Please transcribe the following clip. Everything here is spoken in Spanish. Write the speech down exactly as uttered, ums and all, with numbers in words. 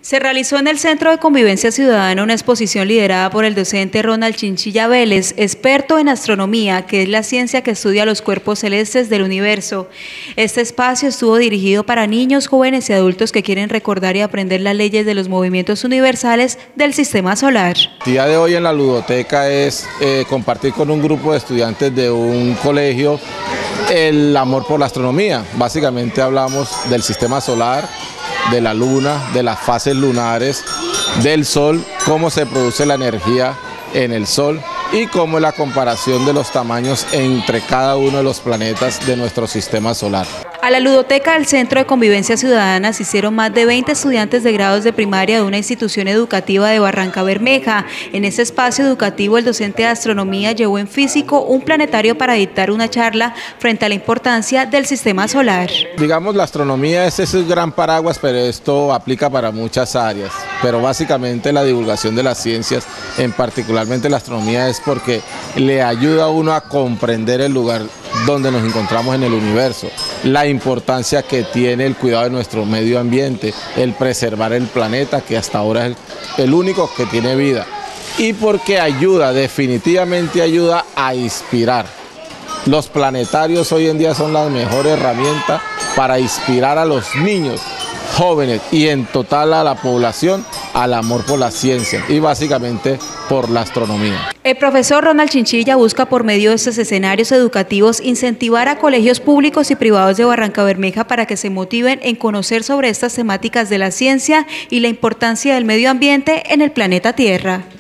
Se realizó en el Centro de Convivencia Ciudadana una exposición liderada por el docente Ronald Chinchilla Vélez, experto en astronomía, que es la ciencia que estudia los cuerpos celestes del universo. Este espacio estuvo dirigido para niños, jóvenes y adultos que quieren recordar y aprender las leyes de los movimientos universales del sistema solar. El día de hoy en la ludoteca es eh, compartir con un grupo de estudiantes de un colegio el amor por la astronomía. Básicamente hablamos del sistema solar, de la luna, de las fases lunares, del sol, cómo se produce la energía en el sol y cómo es la comparación de los tamaños entre cada uno de los planetas de nuestro sistema solar. A la ludoteca del Centro de Convivencia Ciudadana asistieron más de veinte estudiantes de grados de primaria de una institución educativa de Barrancabermeja. En ese espacio educativo, el docente de astronomía llevó en físico un planetario para dictar una charla frente a la importancia del sistema solar. Digamos, la astronomía es ese gran paraguas, pero esto aplica para muchas áreas. Pero básicamente la divulgación de las ciencias, en particularmente la astronomía, es porque le ayuda a uno a comprender el lugar donde nos encontramos en el universo, la importancia que tiene el cuidado de nuestro medio ambiente, el preservar el planeta, que hasta ahora es el, el único que tiene vida, y porque ayuda, definitivamente ayuda a inspirar. Los planetarios hoy en día son la mejor herramienta para inspirar a los niños, jóvenes y en total a la población al amor por la ciencia y básicamente por la astronomía. El profesor Ronald Chinchilla busca por medio de estos escenarios educativos incentivar a colegios públicos y privados de Barrancabermeja para que se motiven en conocer sobre estas temáticas de la ciencia y la importancia del medio ambiente en el planeta Tierra.